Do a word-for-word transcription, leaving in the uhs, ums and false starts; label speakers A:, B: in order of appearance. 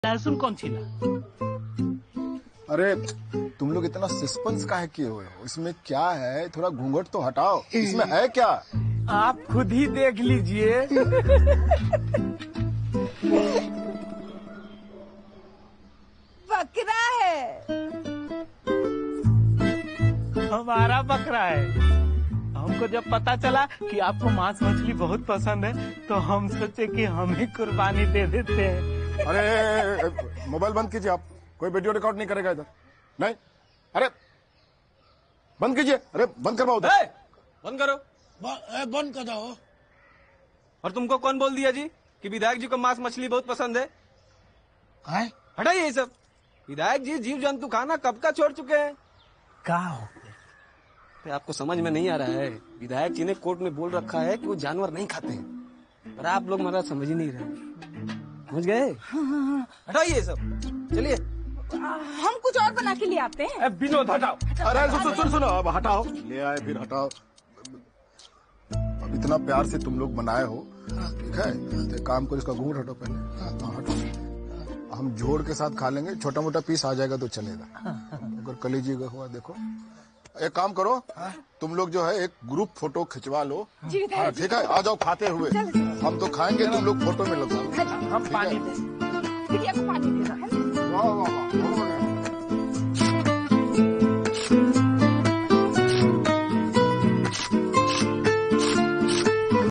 A: लहसुन कौन छीला?
B: अरे तुम लोग इतना सस्पेंस काहे किए हुए हो? इसमें क्या है? थोड़ा घूंघट तो हटाओ। इसमें है क्या?
A: आप खुद ही देख लीजिए।
C: बकरा है।
A: हमारा बकरा है। हमको जब पता चला कि आपको मांस मछली बहुत पसंद है तो हम सोचे कि हम ही कुर्बानी दे देते हैं।
B: अरे मोबाइल बंद कीजिए आप। कोई वीडियो रिकॉर्ड नहीं करेगा इधर। नहीं, अरे बंद कीजिए। अरे बंद करवाओ उधर।
D: बंद करो।
E: बंद कर दो।
D: और तुमको कौन बोल दिया जी कि विधायक जी को मांस मछली बहुत पसंद है?
E: है?
D: हटाइए ये सब। विधायक जी जीव जंतु खाना कब का छोड़ चुके हैं।
A: क्या हो?
D: आपको समझ में नहीं आ रहा है? विधायक जी ने कोर्ट में बोल रखा है कि वो जानवर नहीं खाते हैं, पर आप लोग मेरा समझ ही नहीं रहे। समझ गए? हटाइए ये सब। चलिए
C: हम कुछ और बना के ले आते हैं।
A: विनोद हटाओ।
B: अरे सुन सुन सुनो, अब हटाओ। ले आए फिर हटाओ। अब इतना प्यार से तुम लोग बनाए हो, ठीक है? तो काम करो, इसका घूंघट हटो पहले। हाँ, हटो। हम जोड़ के साथ खा लेंगे। छोटा मोटा पीस आ जाएगा तो चलेगा। अगर कलेजी का हुआ देखो। एक काम करो, तुम लोग जो है एक ग्रुप फोटो खिंचवा लो। हाँ, ठीक है? आ जाओ खाते हुए। हम तो खाएंगे, तुम लोग फोटो में लगो।
A: हम पानी